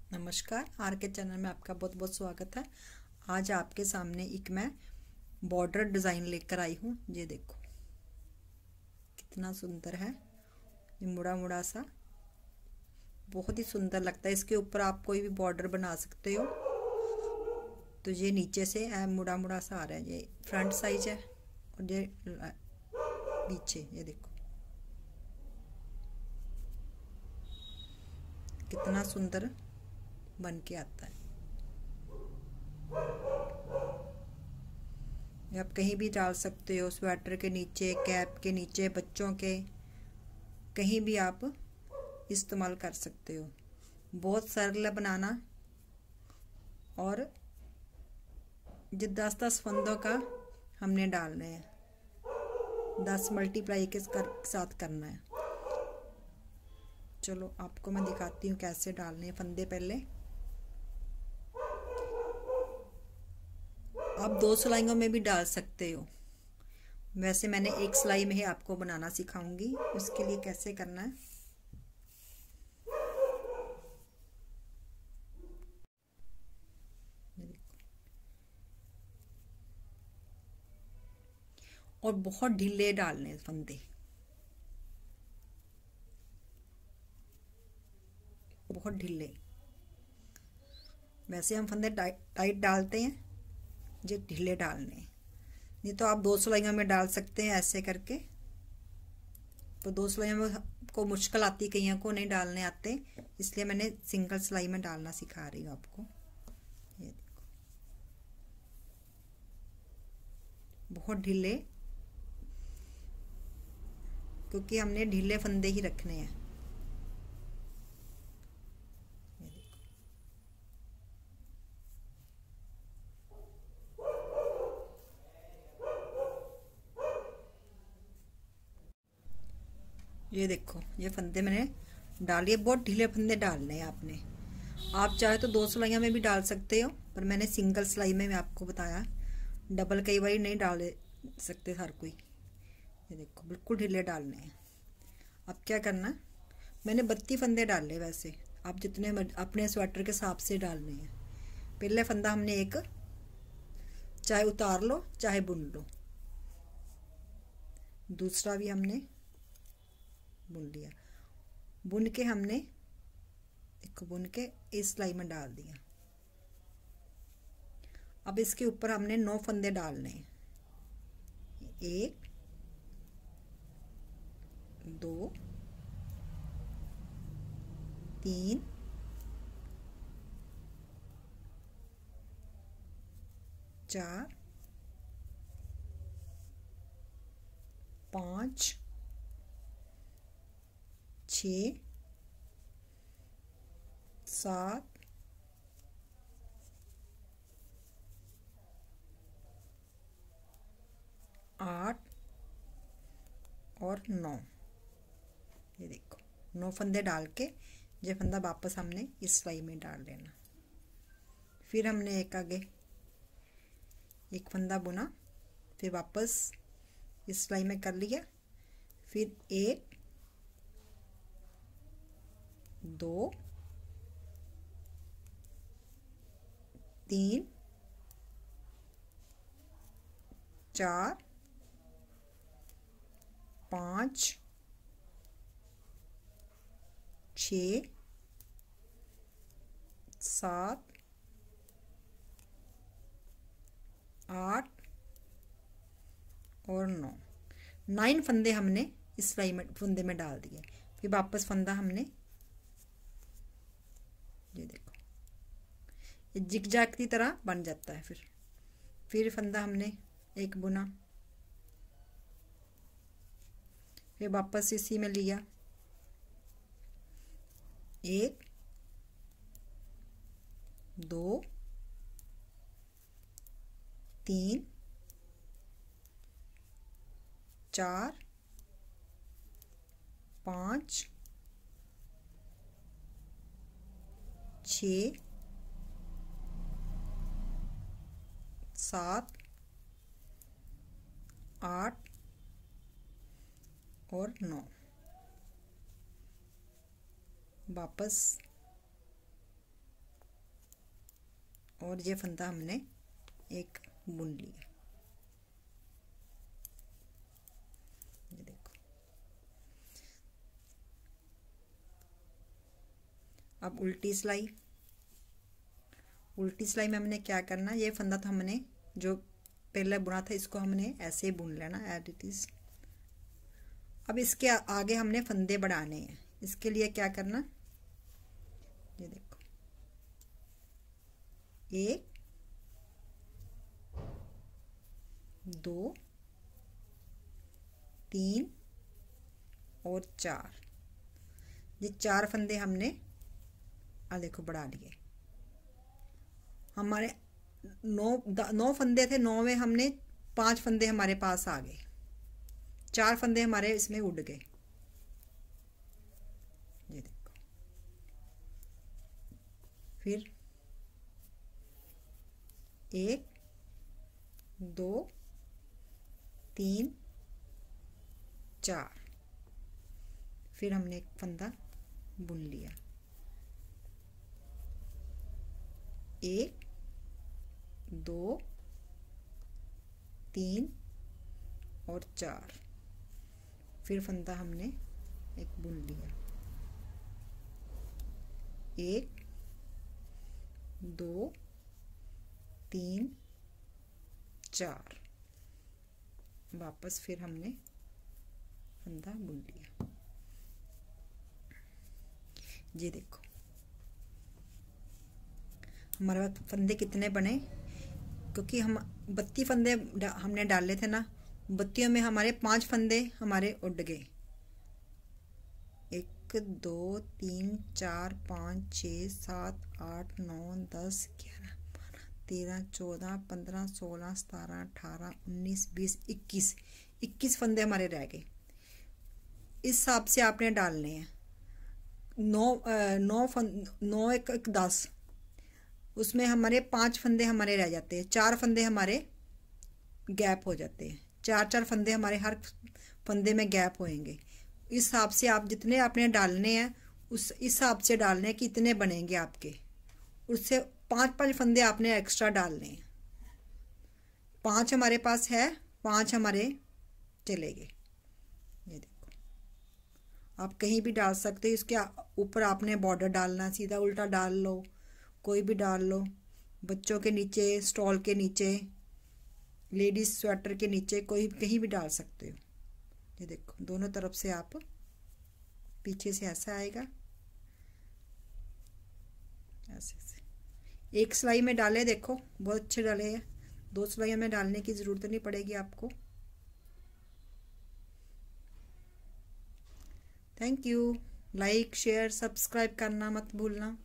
नमस्कार, आर के चैनल में आपका बहुत बहुत स्वागत है। आज आपके सामने एक मैं बॉर्डर डिज़ाइन लेकर आई हूँ। ये देखो कितना सुंदर है। ये मुड़ा मुड़ा सा बहुत ही सुंदर लगता है। इसके ऊपर आप कोई भी बॉर्डर बना सकते हो। तो ये नीचे से मुड़ा मुड़ा सा आ रहा है। ये फ्रंट साइज है और ये पीछे ये देखो कितना सुंदर बन के आता है। आप कहीं भी डाल सकते हो, स्वेटर के नीचे, कैप के नीचे, बच्चों के कहीं भी आप इस्तेमाल कर सकते हो। बहुत सरल है बनाना। और ये 10-10 फंदों का हमने डालना है। 10 मल्टीप्लाई के साथ करना है। चलो आपको मैं दिखाती हूँ कैसे डालने हैं फंदे। पहले आप 2 सिलाइयों में भी डाल सकते हो। वैसे मैंने एक सिलाई में ही आपको बनाना सिखाऊंगी। उसके लिए कैसे करना है और बहुत ढीले डालने फंदे, बहुत ढीले। वैसे हम फंदे टाइट डालते हैं, ये ढीले डालने। नहीं तो आप 2 सिलाइयों में डाल सकते हैं ऐसे करके। तो 2 सिलाइयों में को मुश्किल आती, कईयों को नहीं डालने आते, इसलिए मैंने सिंगल सिलाई में डालना सिखा रही हूँ आपको। ये देखो बहुत ढीले, क्योंकि हमने ढीले फंदे ही रखने हैं। ये देखो ये फंदे मैंने डालिए। बहुत ढीले फंदे डालने हैं आपने। आप चाहे तो 2 सिलाइयों में भी डाल सकते हो, पर मैंने सिंगल सिलाई में मैं आपको बताया। डबल कई बार नहीं डाल सकते हर कोई। ये देखो बिल्कुल ढीले डालने हैं। अब क्या करना, मैंने 32 फंदे डाले। वैसे आप जितने अपने स्वेटर के हिसाब से डालने हैं। पहले फंदा हमने एक चाहे उतार लो चाहे बुन लो, दूसरा भी हमने बुन लिया। बुन के हमने एक बुन के इस सिलाई में डाल दिया। अब इसके ऊपर हमने 9 फंदे डालने हैं। 1 2 3 4 5 6 7 8 और 9। ये देखो 9 फंदे डाल के ये फंदा वापस हमने इस सिलाई में डाल लेना। फिर हमने एक आगे एक फंदा बुना, फिर वापस इस सिलाई में कर लिया। फिर 1 2 3 4 5 6 7 8 और 9 फंदे हमने इस सिलाई में फंदे में डाल दिए। फिर वापस फंदा हमने, ये देखो ये जिगजैग की तरह बन जाता है। फिर फंदा हमने एक बुना, फिर वापस इसी में लिया। 1 2 3 4 5 6 7 8 और 9। वापस और ये फंदा हमने एक बुन लिया। ये देखो, अब उल्टी सिलाई में हमने क्या करना, ये फंदा तो हमने जो पहले बुना था इसको हमने ऐसे ही बुन लेना एज इट इज। अब इसके आगे हमने फंदे बढ़ाने हैं। इसके लिए क्या करना, ये देखो, 1 2 3 और 4, ये 4 फंदे हमने देखो बढ़ा लिए। हमारे 9 फंदे थे, 9 में हमने 5 फंदे हमारे पास आ गए, 4 फंदे हमारे इसमें उड़ गए। ये देखो, फिर 1 2 3 4, फिर हमने एक फंदा बुन लिया, 1 2 3 और 4, फिर फंदा हमने एक बुन लिया, 1 2 3 4, वापस फिर हमने फंदा बुन लिया। ये देखो हमारे पास फंदे कितने बने, क्योंकि हम 32 फंदे हमने डाले थे ना, 32 में हमारे 5 फंदे हमारे उड़ गए। 1 2 3 4 5 6 7 8 9 10 11 13 14 15 16 17 18 19 20 21 फंदे हमारे रह गए। इस हिसाब से आपने डालने हैं। 9 एक 10, उसमें हमारे 5 फंदे हमारे रह जाते हैं, 4 फंदे हमारे गैप हो जाते हैं, 4 फंदे हमारे हर फंदे में गैप होएंगे। इस हिसाब से आप जितने आपने डालने हैं उस हिसाब से डालने हैं कि इतने बनेंगे आपके, उससे 5 फंदे आपने एक्स्ट्रा डालने हैं। 5 हमारे पास है, 5 हमारे चले गए। ये देखो, आप कहीं भी डाल सकते हो, इसके ऊपर आपने बॉर्डर डालना, सीधा उल्टा डाल लो, कोई भी डाल लो, बच्चों के नीचे, स्टॉल के नीचे, लेडीज स्वेटर के नीचे, कोई कहीं भी डाल सकते हो। ये देखो दोनों तरफ से आप, पीछे से ऐसा आएगा, ऐसे से एक सिलाई में डाले, देखो बहुत अच्छे डाले हैं, 2 सिलाइयों में डालने की ज़रूरत नहीं पड़ेगी आपको। Thank you. Like share subscribe करना मत भूलना।